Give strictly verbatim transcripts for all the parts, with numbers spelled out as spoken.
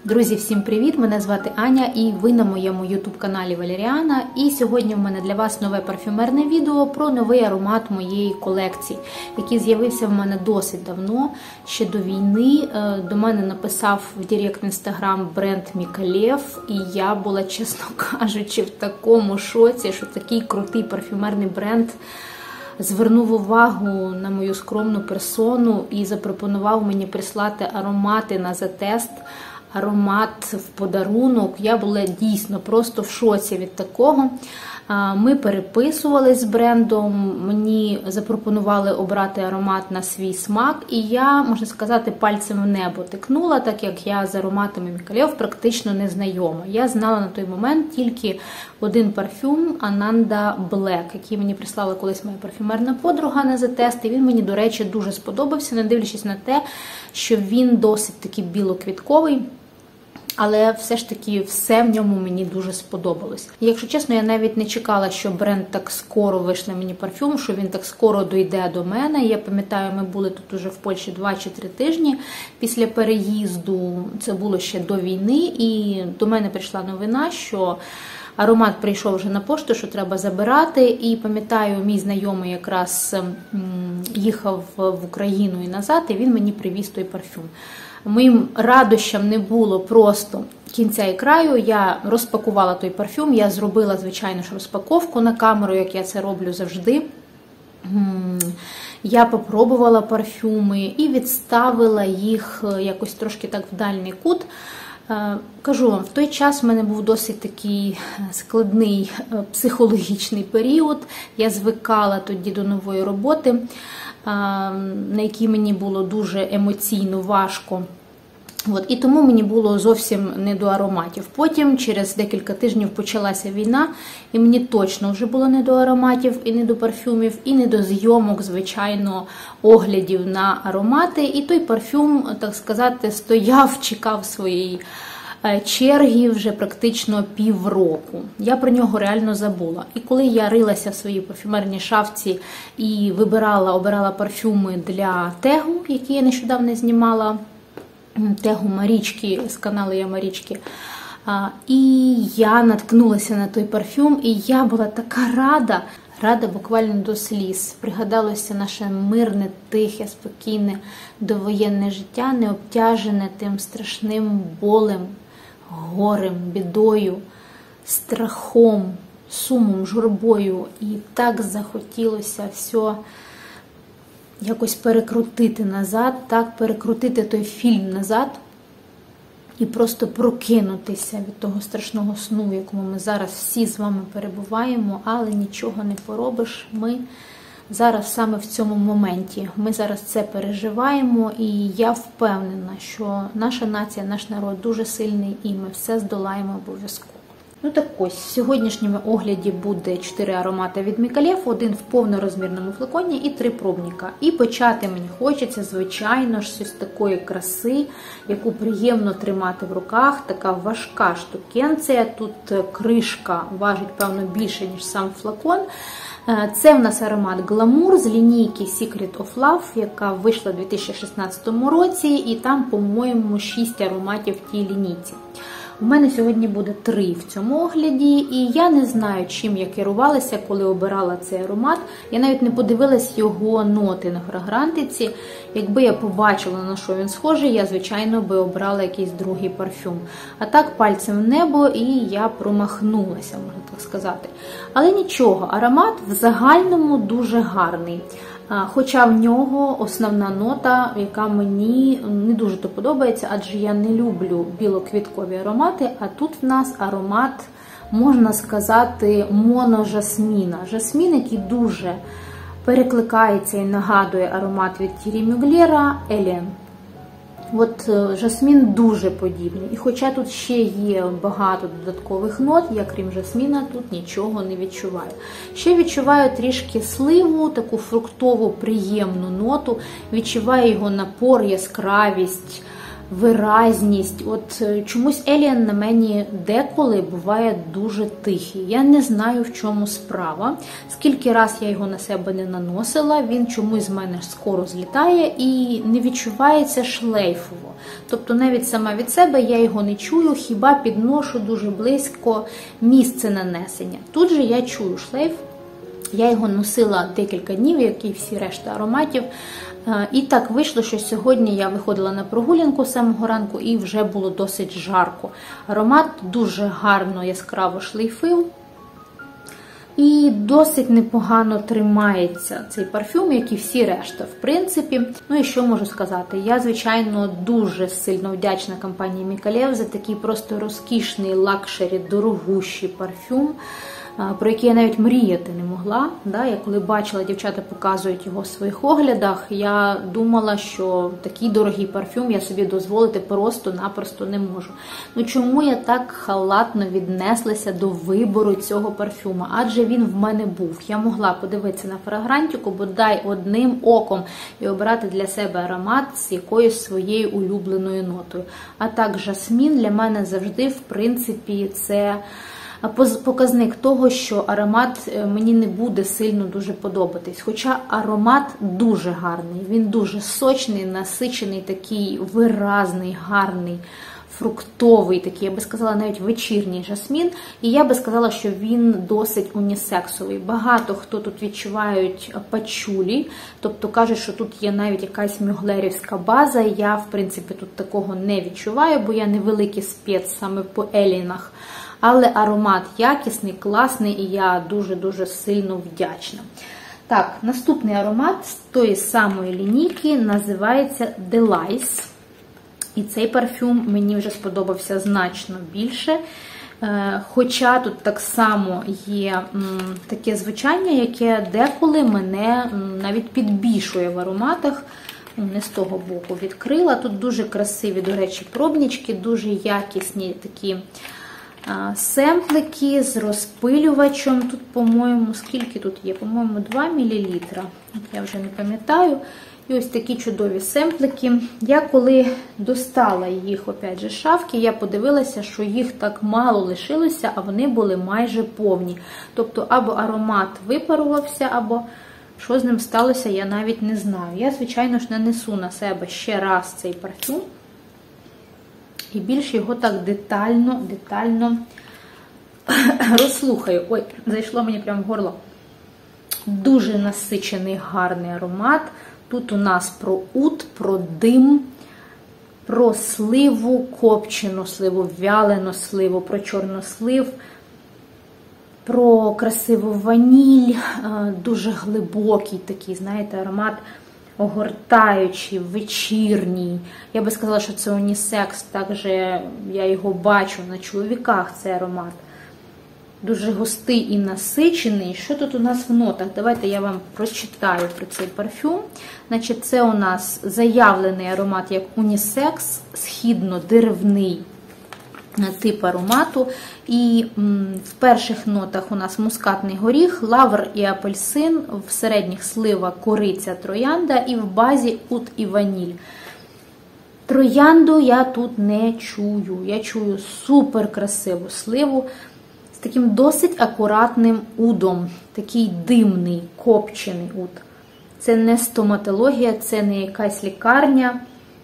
Друзі, всім привіт! Мене звати Аня і ви на моєму ютуб-каналі Валеріана. І сьогодні в мене для вас нове парфюмерне відео про новий аромат моєї колекції, який з'явився в мене досить давно, ще до війни. До мене написав в директ в інстаграм бренд Мікалєв, і я була, чесно кажучи, в такому шоці, що такий крутий парфюмерний бренд звернув увагу на мою скромну персону і запропонував мені прислати аромати на затест, аромат в подарунок. Я була дійсно просто в шоці від такого. Ми переписувались з брендом, мені запропонували обрати аромат на свій смак, і я, можна сказати, пальцем в небо тикнула, так як я з ароматами Мікалєв практично не знайома. Я знала на той момент тільки один парфюм Ananda Black, який мені прислала колись моя парфюмерна подруга на затест, і він мені, до речі, дуже сподобався, не дивлячись на те, що він досить таки білоквітковий. Але все ж таки все в ньому мені дуже сподобалось. І якщо чесно, я навіть не чекала, що бренд так скоро вийшле мені парфюм, що він так скоро дойде до мене. Я пам'ятаю, ми були тут уже в Польщі два чи три тижні після переїзду. Це було ще до війни, і до мене прийшла новина, що аромат прийшов вже на пошту, що треба забирати. І пам'ятаю, мій знайомий якраз їхав в Україну і назад, і він мені привіз той парфюм. Моїм радощам не було просто кінця і краю. Я розпакувала той парфюм, я зробила, звичайно ж, розпаковку на камеру, як я це роблю завжди. Я попробувала парфюми і відставила їх якось трошки так в дальній кут. Кажу вам, в той час в мене був досить такий складний психологічний період. Я звикала тоді до нової роботи, на якій мені було дуже емоційно важко. От, і тому мені було зовсім не до ароматів. Потім, через декілька тижнів, почалася війна, і мені точно вже було не до ароматів, і не до парфюмів, і не до зйомок, звичайно, оглядів на аромати. І той парфюм, так сказати, стояв, чекав своєї черги вже практично півроку. Я про нього реально забула. І коли я рилася в своїй парфюмерній шафці і вибирала, обирала парфюми для тегу, які я нещодавно знімала, тегу Марічки, з каналу Я Марічки, і я наткнулася на той парфюм, і я була така рада, рада буквально до сліз. Пригадалося наше мирне, тихе, спокійне довоєнне життя, не обтяжене тим страшним болем, горем, бідою, страхом, сумом, журбою. І так захотілося все якось перекрутити назад, так перекрутити той фільм назад і просто прокинутися від того страшного сну, в якому ми зараз всі з вами перебуваємо, але нічого не поробиш. Ми зараз саме в цьому моменті. Ми зараз це переживаємо, і я впевнена, що наша нація, наш народ дуже сильний, і ми все здолаємо обов'язково. Ну так ось, в сьогоднішньому огляді буде чотири аромати від Мікалєв, один в повнорозмірному флаконі і три пробника. І почати мені хочеться, звичайно ж, з такої краси, яку приємно тримати в руках, така важка штукенція, тут кришка важить, певно, більше, ніж сам флакон. Це в нас аромат Glamour з лінійки Secret of Love, яка вийшла у дві тисячі шістнадцятому році, і там, по-моєму, шість ароматів в тій лінійці. У мене сьогодні буде три в цьому огляді, і я не знаю, чим я керувалася, коли обирала цей аромат. Я навіть не подивилась його ноти на фрагрантиці. Якби я побачила, на що він схожий, я, звичайно, би обрала якийсь другий парфюм. А так, пальцем в небо, і я промахнулася, можна так сказати. Але нічого, аромат в загальному дуже гарний. Хоча в нього основна нота, яка мені не дуже то подобається, адже я не люблю білоквіткові аромати, а тут в нас аромат, можна сказати, моножасміна. Жасмін, який дуже перекликається і нагадує аромат від Thierry Mugler Елен. От жасмін дуже подібний. І хоча тут ще є багато додаткових нот, я крім жасміна тут нічого не відчуваю. Ще відчуваю трішки сливу, таку фруктову приємну ноту, відчуваю його напор, яскравість, виразність. От чомусь Alien на мені деколи буває дуже тихий. Я не знаю, в чому справа. Скільки раз я його на себе не наносила, він чомусь з мене скоро злітає і не відчувається шлейфово. Тобто навіть сама від себе я його не чую, хіба підношу дуже близько місце нанесення. Тут же я чую шлейф. Я його носила декілька днів, як і всі решта ароматів. І так вийшло, що сьогодні я виходила на прогулянку з самого ранку і вже було досить жарко. Аромат дуже гарно, яскраво шлейфив. І досить непогано тримається цей парфюм, як і всі решта, в принципі. Ну і що можу сказати? Я, звичайно, дуже сильно вдячна компанії Micallef за такий просто розкішний лакшері, дорогущий парфюм, про який я навіть мріяти не могла. Да? Я коли бачила, дівчата показують його в своїх оглядах, я думала, що такий дорогий парфюм я собі дозволити просто-напросто не можу. Ну чому я так халатно віднеслася до вибору цього парфюма? Адже він в мене був. Я могла подивитися на фрагрантику, бодай одним оком і обрати для себе аромат з якоюсь своєю улюбленою нотою. А так, жасмін для мене завжди, в принципі, це показник того, що аромат мені не буде сильно дуже подобатись. Хоча аромат дуже гарний, він дуже сочний, насичений, такий виразний, гарний, фруктовий, такий, я би сказала, навіть вечірній жасмін. І я би сказала, що він досить унісексовий. Багато хто тут відчувають пачулі, тобто кажуть, що тут є навіть якась мюглерівська база. Я, в принципі, тут такого не відчуваю, бо я не великий спец саме по елінах. Але аромат якісний, класний, і я дуже-дуже сильно вдячна. Так, наступний аромат з тої самої лінійки називається Delice. І цей парфюм мені вже сподобався значно більше. Хоча тут так само є таке звучання, яке деколи мене навіть підбільшує в ароматах. Не з того боку відкрила. Тут дуже красиві, до речі, пробнички, дуже якісні такі семплики з розпилювачем. Тут, по-моєму, скільки тут є? По-моєму, два мілілітри. Я вже не пам'ятаю. І ось такі чудові семплики. Я коли достала їх, опять же, з шафки, я подивилася, що їх так мало лишилося, а вони були майже повні. Тобто, або аромат випарувався, або що з ним сталося, я навіть не знаю. Я, звичайно ж, нанесу на себе ще раз цей парфюм. І більш його так детально, детально розслухаю. Ой, зайшло мені прямо в горло. Дуже насичений, гарний аромат. Тут у нас про ут, про дим, про сливу, копчену сливу, вялену сливу, про чорнослив, про красиву ваніль, дуже глибокий такий, знаєте, аромат, огортаючий, вечірній. Я би сказала, що це унісекс, також я його бачу на чоловіках, цей аромат. Дуже густий і насичений. Що тут у нас в нотах? Давайте я вам прочитаю про цей парфюм. Значить, це у нас заявлений аромат як унісекс, східно-деревний тип аромату. І в перших нотах у нас мускатний горіх, лавр і апельсин, в середніх слива, кориця, троянда і в базі ут і ваніль. Троянду я тут не чую. Я чую супер красиву сливу з таким досить акуратним удом, такий димний, копчений уд. Це не стоматологія, це не якась лікарня.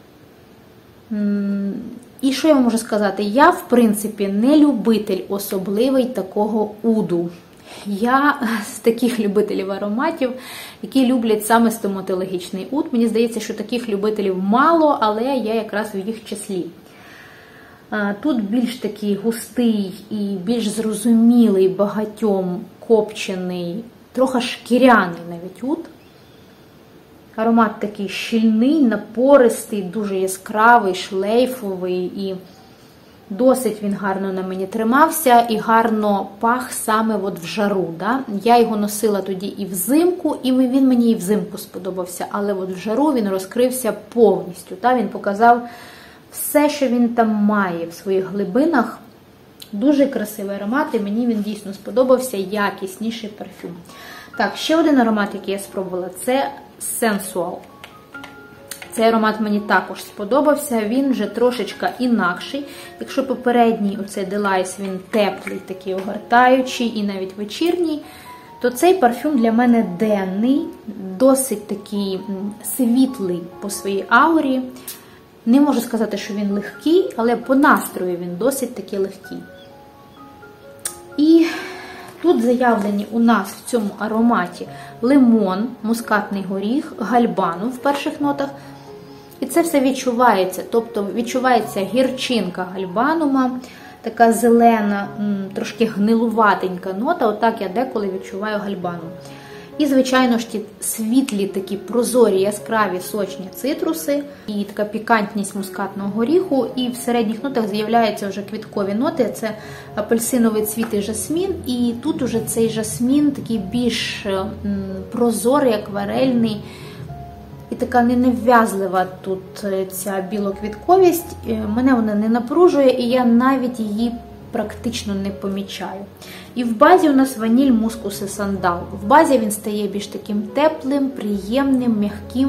І що я можу сказати? Я, в принципі, не любитель особливий такого уду. Я з таких любителів ароматів, які люблять саме стоматологічний уд. Мені здається, що таких любителів мало, але я якраз в їх числі. Тут більш такий густий і більш зрозумілий багатьом копчений, трохи шкіряний навіть уд. Аромат такий щільний, напористий, дуже яскравий, шлейфовий, і досить він гарно на мені тримався і гарно пах саме от в жару. Да? Я його носила тоді і взимку, і він мені і взимку сподобався, але от в жару він розкрився повністю. Да? Він показав все, що він там має в своїх глибинах. Дуже красивий аромат, і мені він дійсно сподобався, якісніший парфюм. Так, ще один аромат, який я спробувала, це Sensual. Цей аромат мені також сподобався, він вже трошечка інакший. Якщо попередній, оцей Delice, він теплий, такий огортаючий і навіть вечірній, то цей парфюм для мене денний, досить такий світлий по своїй аурі. Не можу сказати, що він легкий, але по настрою він досить таки легкий. І тут заявлені у нас в цьому ароматі лимон, мускатний горіх, гальбану в перших нотах. І це все відчувається, тобто відчувається гірчинка гальбанума, така зелена, трошки гнилуватенька нота, отак я деколи відчуваю гальбанум. І, звичайно ж, ті світлі, такі прозорі, яскраві, сочні цитруси, і така пікантність мускатного горіху, і в середніх нотах з'являються вже квіткові ноти, це апельсиновий цвіт і жасмін, і тут уже цей жасмін такий більш прозорий, акварельний, і така ненав'язлива тут ця білоквітковість, мене вона не напружує, і я навіть її практично не помічаю. І в базі у нас ваніль, мускус і сандал. В базі він стає більш таким теплим, приємним, м'яким,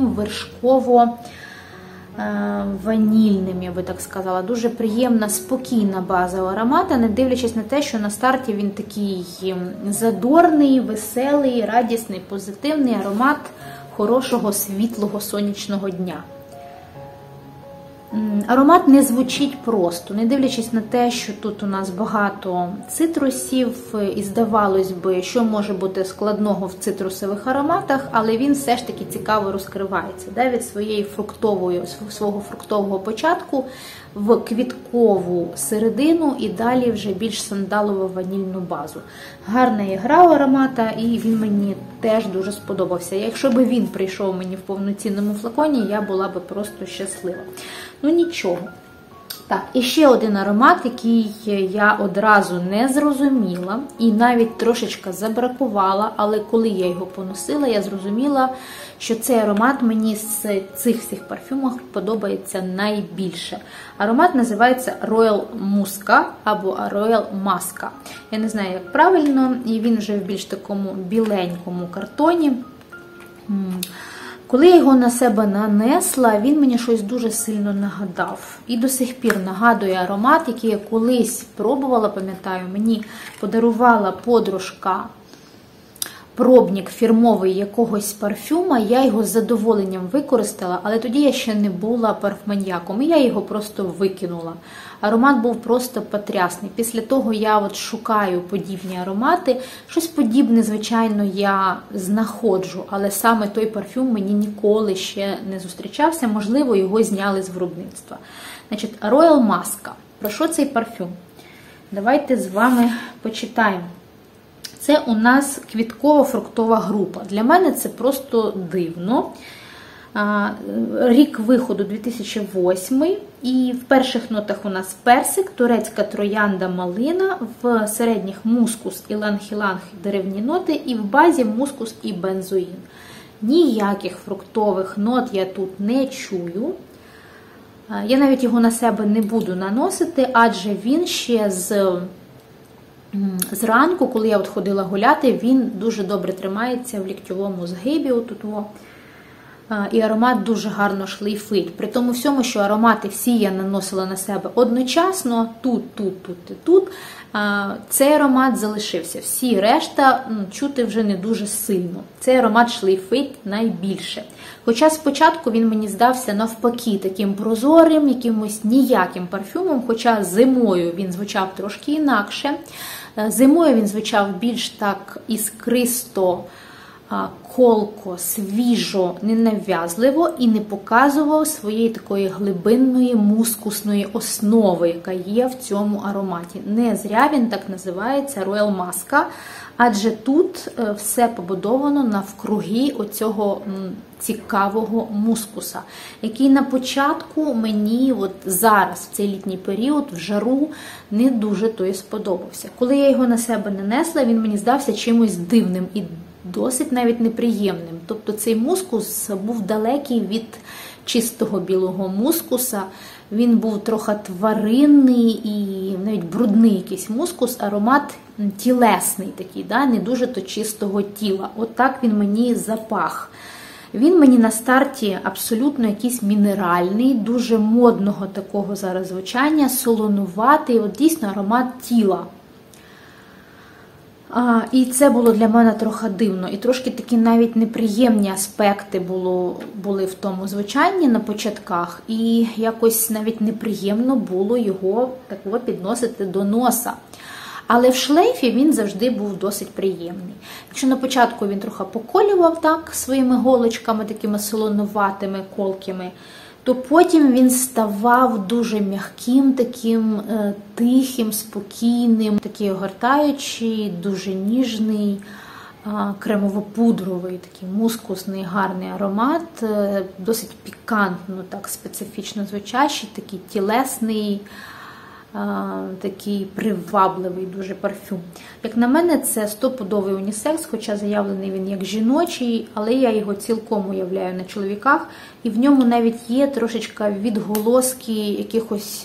вершково-ванільним, я би так сказала. Дуже приємна, спокійна база у аромата, не дивлячись на те, що на старті він такий задорний, веселий, радісний, позитивний аромат хорошого, світлого, сонячного дня. Аромат не звучить просто, не дивлячись на те, що тут у нас багато цитрусів, і здавалось би, що може бути складного в цитрусових ароматах, але він все ж таки цікаво розкривається, да, від своєї фруктової, свого фруктового початку в квіткову середину і далі вже більш сандалово-ванільну базу. Гарна ігра у аромата, і він мені теж дуже сподобався. Якщо б він прийшов мені в повноцінному флаконі, я була б просто щаслива. Ну нічого. Так, і ще один аромат, який я одразу не зрозуміла і навіть трошечки забракувала, але коли я його поносила, я зрозуміла, що цей аромат мені з цих всіх парфюмах подобається найбільше. Аромат називається Royal Musca або Royal Masca. Я не знаю, як правильно, і він вже в більш такому біленькому картоні. Коли я його на себе нанесла, він мені щось дуже сильно нагадав. І до сих пір нагадує аромат, який я колись пробувала, пам'ятаю, мені подарувала подружка пробник фірмовий якогось парфюма, я його з задоволенням використала, але тоді я ще не була парфманьяком, і я його просто викинула. Аромат був просто потрясний. Після того я от шукаю подібні аромати. Щось подібне, звичайно, я знаходжу, але саме той парфюм мені ніколи ще не зустрічався, можливо, його зняли з виробництва. Значить, Royal Masca. Про що цей парфюм? Давайте з вами почитаємо. Це у нас квітково-фруктова група. Для мене це просто дивно. Рік виходу дві тисячі восьмий, і в перших нотах у нас персик, турецька троянда, малина, в середніх мускус, іланг-іланг, деревні ноти, і в базі мускус і бензоїн. Ніяких фруктових нот я тут не чую. Я навіть його на себе не буду наносити, адже він ще з... Зранку, коли я от ходила гуляти, він дуже добре тримається в ліктьовому згибі, отут, о. І аромат дуже гарно шлейфить. При тому всьому, що аромати всі я наносила на себе одночасно, тут, тут, тут і тут, цей аромат залишився. Всі решта чути вже не дуже сильно. Цей аромат шлейфить найбільше. Хоча спочатку він мені здався навпаки таким прозорим, якимось ніяким парфюмом, хоча зимою він звучав трошки інакше. Зимою він звучав більш так іскристо, колко, свіжо, ненав'язливо і не показував своєї такої глибинної мускусної основи, яка є в цьому ароматі. Не зря він так називається Royal Masca, адже тут все побудовано навкруги оцього цікавого мускуса, який на початку мені от зараз, в цей літній період, в жару, не дуже той сподобався. Коли я його на себе нанесла, він мені здався чимось дивним і досить навіть неприємним. Тобто цей мускус був далекий від чистого білого мускуса, він був трохи тваринний і навіть брудний якийсь мускус, аромат тілесний такий, да? Не дуже то чистого тіла. От так він мені запах. Він мені на старті абсолютно якийсь мінеральний, дуже модного такого зараз звучання, солонуватий, от дійсно аромат тіла. А, і це було для мене трохи дивно. І трошки такі навіть неприємні аспекти було, були в тому звучанні на початках. І якось навіть неприємно було його так от підносити до носа. Але в шлейфі він завжди був досить приємний. Якщо на початку він трохи поколював так своїми голочками, такими солонуватими, колкими, то потім він ставав дуже м'яким, таким е, тихим, спокійним, такий огортаючий, дуже ніжний, е, кремово-пудровий, такий мускусний, гарний аромат, е, досить пікантно, так специфічно звучащий, такий тілесний, такий привабливий дуже парфюм. Як на мене, це стопудовий унісекс, хоча заявлений він як жіночий, але я його цілком уявляю на чоловіках, і в ньому навіть є трошечка відголоски якихось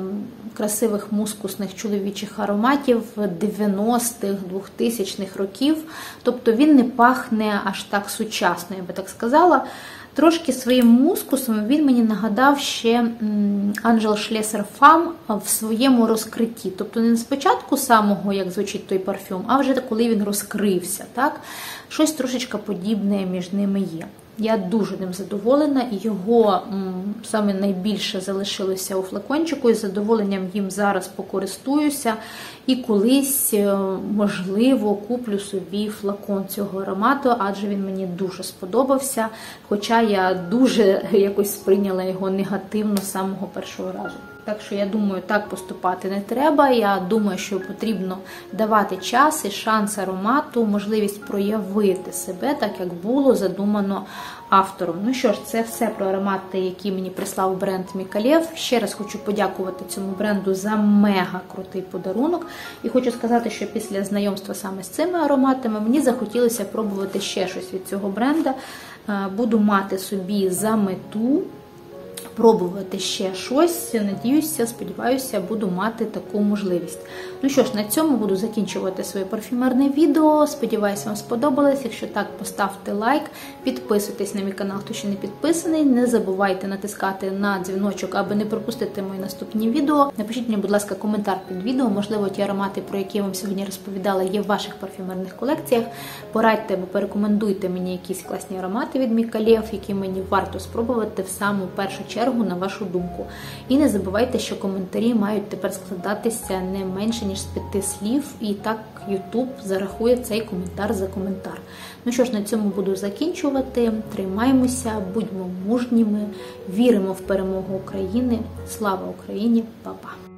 красивих мускусних чоловічих ароматів дев'яностих, двохтисячних років, тобто він не пахне аж так сучасно, я би так сказала. Трошки своїм мускусом він мені нагадав ще Анжел Шлесер Фам в своєму розкритті. Тобто не спочатку самого, як звучить той парфюм, а вже коли він розкрився. Так? Щось трошечки подібне між ними є. Я дуже ним задоволена, і його м, саме найбільше залишилося у флакончику, і з задоволенням їм зараз покористуюся. І колись, можливо, куплю собі флакон цього аромату, адже він мені дуже сподобався, хоча я дуже якось сприйняла його негативно з самого першого разу. Так що, я думаю, так поступати не треба. Я думаю, що потрібно давати час і шанс аромату, можливість проявити себе, так як було задумано автором. Ну що ж, це все про аромати, які мені прислав бренд Мікалєв. Ще раз хочу подякувати цьому бренду за мега крутий подарунок. І хочу сказати, що після знайомства саме з цими ароматами мені захотілося пробувати ще щось від цього бренда. Буду мати собі за мету пробувати ще щось. Надіюся, сподіваюся, буду мати таку можливість. Ну що ж, на цьому буду закінчувати своє парфюмерне відео. Сподіваюся, вам сподобалось. Якщо так, поставте лайк, підписуйтесь на мій канал, хто ще не підписаний. Не забувайте натискати на дзвіночок, аби не пропустити мої наступні відео. Напишіть мені, будь ласка, коментар під відео. Можливо, ті аромати, про які я вам сьогодні розповідала, є в ваших парфюмерних колекціях. Порадьте або порекомендуйте мені якісь класні аромати від Мікалєв, які мені варто спробувати в саму першу чергу, на вашу думку. І не забувайте, що коментарі мають тепер складатися не менше, ніж з п'яти слів, і так YouTube зарахує цей коментар за коментар. Ну що ж, на цьому буду закінчувати. Тримаємося, будьмо мужніми, віримо в перемогу України. Слава Україні! Па-па!